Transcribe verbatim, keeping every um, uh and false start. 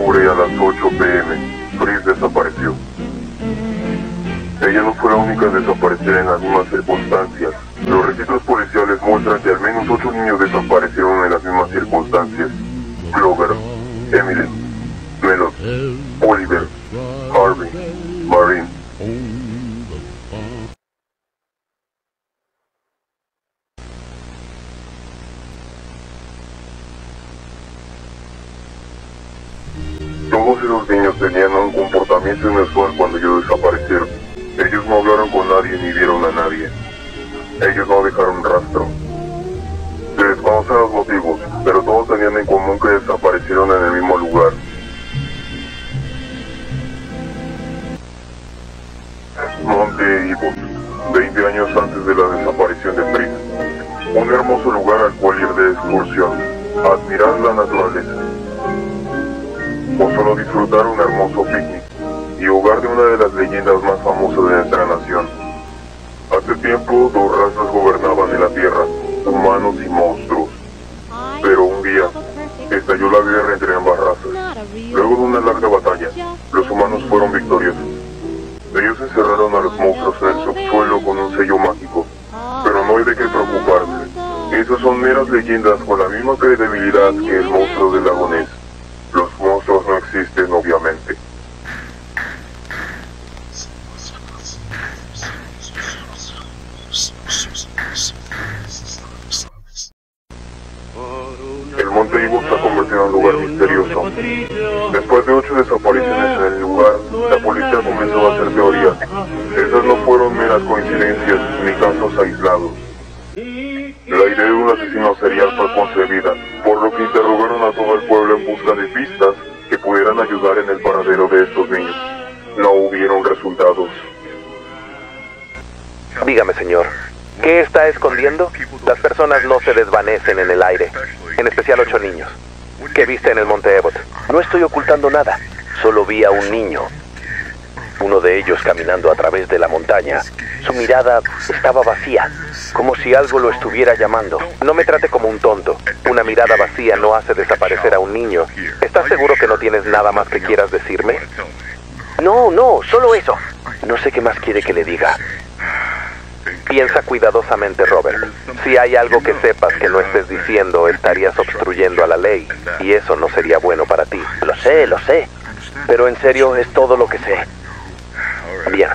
octubre a las ocho pe eme, Fritz desapareció. Ella no fue la única en desaparecer en las mismas circunstancias. Los registros policiales muestran que al menos ocho niños desaparecieron en las mismas circunstancias. Clover, Emily, Melon, Oliver, Harvey, Marin. Todos esos niños tenían un comportamiento inusual cuando ellos desaparecieron. Ellos no hablaron con nadie ni vieron a nadie. Ellos no dejaron rastro. Se desconocen los motivos, pero todos tenían en común que desaparecieron en el mismo lugar. Monte Ebott, veinte años antes de la desaparición de Fritz. Un hermoso lugar al cual ir de excursión, admirar la naturaleza. O solo disfrutar un hermoso picnic, y hogar de una de las leyendas más famosas de nuestra nación. Hace tiempo, dos razas gobernaban en la Tierra, humanos y monstruos. Pero un día, estalló la guerra entre ambas razas. Luego de una larga batalla, los humanos fueron victoriosos. Ellos encerraron a los monstruos en el subsuelo con un sello mágico. Pero no hay de qué preocuparse. Esas son meras leyendas con la misma credibilidad que el monstruo del lago Ness. Los monstruos no existen, obviamente. El Monte Ebott se ha convertido en un lugar misterioso. Después de ocho desapariciones en el lugar, la policía comenzó a hacer teorías. Esas no fueron meras coincidencias ni casos aislados. La idea de un asesino serial fue concebida, por lo que interrogaron a todo el pueblo en busca de pistas que pudieran ayudar en el paradero de estos niños. No hubieron resultados. Dígame, señor, ¿qué está escondiendo? Las personas no se desvanecen en el aire, en especial ocho niños. ¿Qué viste en el Monte Ebott? No estoy ocultando nada, solo vi a un niño. Uno de ellos caminando a través de la montaña. Su mirada estaba vacía, como si algo lo estuviera llamando. No me trate como un tonto. Una mirada vacía no hace desaparecer a un niño. ¿Estás seguro que no tienes nada más que quieras decirme? No, no, solo eso. No sé qué más quiere que le diga. Piensa cuidadosamente, Robert. Si hay algo que sepas que no estés diciendo, estarías obstruyendo a la ley. Y eso no sería bueno para ti. Lo sé, lo sé. Pero en serio, es todo lo que sé. Bien.